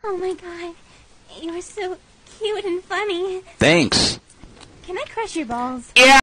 Oh my god. You're so cute and funny. Thanks. Can I crush your balls? Yeah.